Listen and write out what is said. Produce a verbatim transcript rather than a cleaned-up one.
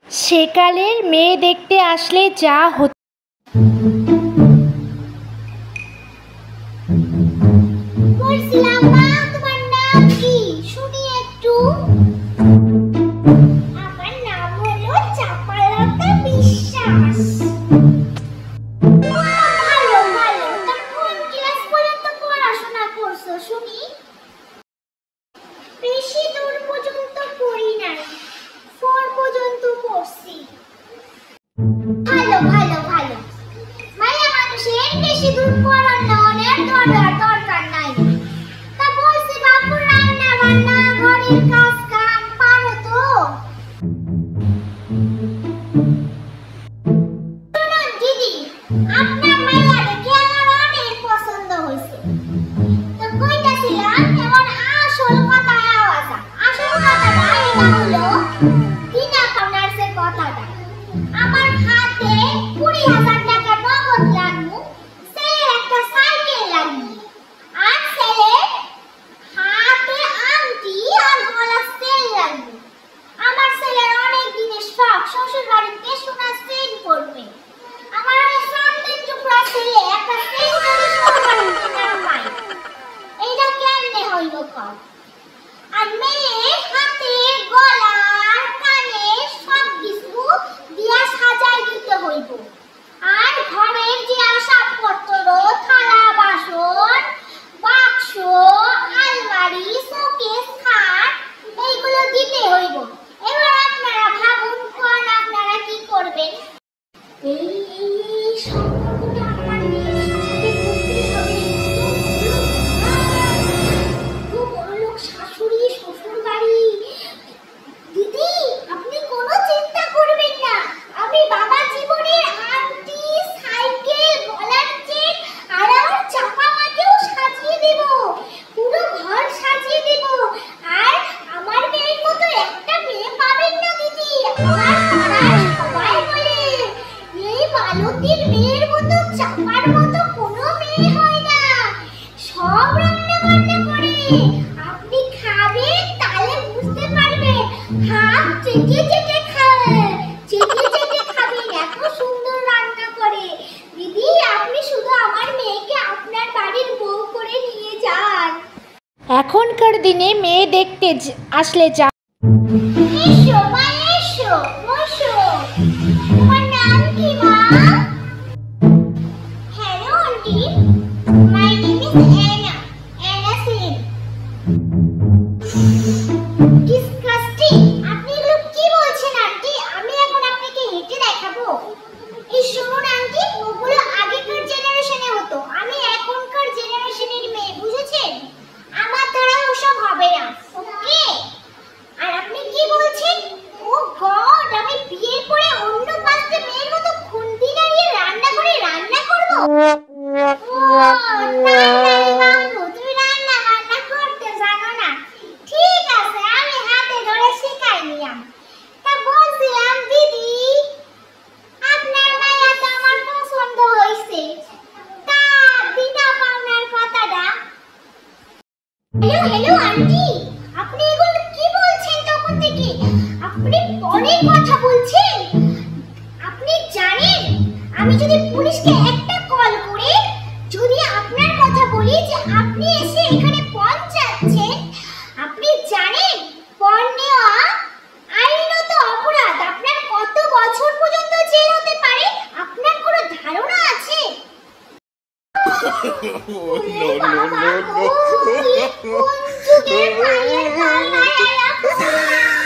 সেকালের মেয়ে দেখতে আসলে যা হতো। বলছিলাম মা, তোমার নাম কি শুনি একটু? আমার নাম হলো চাপালতা বিশ্বাস। ভালো ভালো। তা কোন ক্লাস পর্যন্ত পড়াশোনা করছো শুনি? বেশি দূর পর্যন্ত পড়ি নাই, ফোর পর্যন্ত পড়ছি। ভালো ভালো ভালো। মায়া মানুষের বেশি দূর পড়ানোর দরকার দরকার নাই। তা বলছি বাবু, রান্না বান্না ঘরের কাজ কাম পারো তো? শুনুন দিদি, আপনার মায়া দেখে আমার অনেক পছন্দ হয়েছে। তো কইতাছিলাম এমন আসল কথায় আওয়াজ। আসল কথাটা এটা হলো কিনা পাওনার কথাটা। আমার হাতে কুড়ি হাজার টাকা নগদ লাগবে, ছেলের একটা সাইকেল লাগবে, আর ছেলের হাতে আংটি আর গলার চেন লাগবে। আমার ছেলের অনেক দিনের শখ, শ্বশুর বাড়িতে সোনা চেন করবে। আমার ওই সামনের টুকরা ছেলে একটা চেন করে শ্বশুর বাড়িতে নামায়। এইটা কেমনে হইল কম? আর মেয়ে হাতে গলার কানে সব কিছু দিয়া সাজাই দিতে হইব। আর ঘরের যে আসবাবপত্র, থালা বাসন, বাক্স, আলমারি, শোকেস, খাট এইগুলো দিতে হইব। এবার আপনারা ভাবুন কোন আপনারা কি করবেন? এই এই সম্পর্কটা আপনার মেয়ের সাথে করতে হবে। তো বড় লোক শাশুড়ি, শ্বশুর বাড়ি। দিদি আপনি কোনো চিন্তা করবেন না, আমি বাবা জীবনের আংটি, সাইকেল, গলার চেন আর আমার চাপা মাকেও সাজিয়ে দেব, পুরো ঘর সাজিয়ে দেব। আর আমার মেয়ের মতো একটা মেয়ে পাবেন না দিদি। আমার পাড়ায় সবাই বলে এই মালতীর মেয়ের মতো, চাপার মতো কোনো মেয়ে হয় না, সব রান্না বান্না করে। আপনি খাবেন তাহলে বুঝতে পারবেন, হাত চেটে চেটে খাবেন, চেটে চেটে খাবেন, এত সুন্দর রান্না করে। দিদি আপনি শুধু আমার মেয়েকে আপনার বাড়ির বউ করে নিয়ে যান। এখনকার দিনে মেয়ে দেখতে আসলে যা। এসো মা, এসো বসো। তোমার নাম কি মা? Hello aunty, my name is Anna, Anna Singh. Disgusting! আপনি এগুলো কি বলছেন আন্টি? আমি এখন আপনাকে হেঁটে দেখাবো। এই শুনুন আন্টি, ওগুলো আগেকার জেনারেশনে হতো, আমি এখনকার জেনারেশনের মেয়ে, বুঝেছেন? আমার দ্বারা ওসব হবে না, ওকে? আর আপনি কি বলছেন? ও গড, আমি বিয়ের পরে অন্য পাঁচটা মেয়ের মতো খুন্তি নাড়িয়ে রান্না করে রান্না করব? ও তাড়াতাড়ি বাবু, তুমি রান্না বান্না করতে জানো না? ঠিক আছে, আমি হাতে ধরে শেখাই নিলাম। তা বলছিলাম দিদি, আপনার মায়া তো আমার পছন্দ হয়েছে। তা দিদা পাওনার কথাটা। হ্যালো হ্যালো আন্টি, আপনি এগুলো কি বলছেন তখন থেকে? আপনি পরে কথা বলছেন। আপনি জানেন আমি যদি পুলিশকে একটা কল করে যদি আপনার কথা বলি যে আপনি এসে এখানে পৌঁছাচ্ছেন, আপনি জানেন পণ নেওয়া আইনত অপরাধ। আপনার কত বছর পর্যন্ত জেল হতে পারে আপনার কোনো ধারণা আছে? No, no, no, no.